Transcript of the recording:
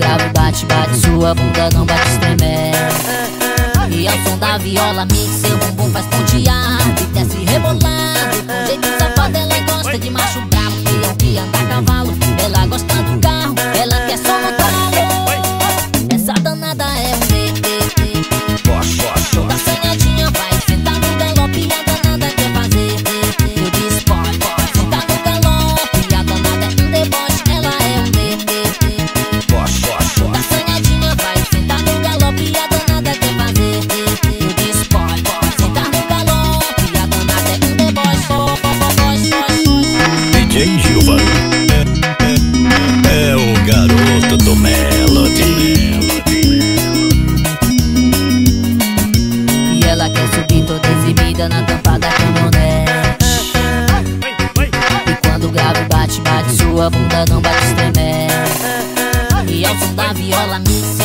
grave bate, bate, sua bunda não bate estremer. E ao som da viola mix, seu bumbum faz pontear e desce rebolando. Com jeito safado ela gosta de macho bravo, peão que anda a cavalo. Ela gosta do carro, ela quer só no talo. Essa danada é um toda assanhadinha vai sentar no galope e a danada quer fazer. Eu disse pode, pode sentar no galope e a danada é um deboche, ela é um toda assanhadinha vai sentar no galope e a danada quer fazer. Eu disse pode, pode sentar no galope e a danada é um deboche. DJ Gilvan é o garoto do Melody. E ela quer subir toda exibida na tampa da caminhonete. E quando o grave bate, bate, sua bunda não bate estremer. E ao som da viola mix,